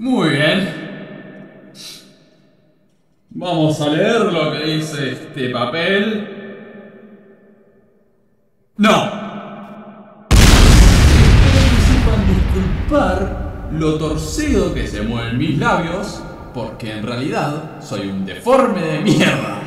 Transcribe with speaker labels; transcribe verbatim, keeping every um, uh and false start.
Speaker 1: Muy bien. Vamos a leer lo que dice este papel. ¡No! Espero que sepan disculpar lo torcido que se mueven mis labios, porque en realidad soy un deforme de mierda.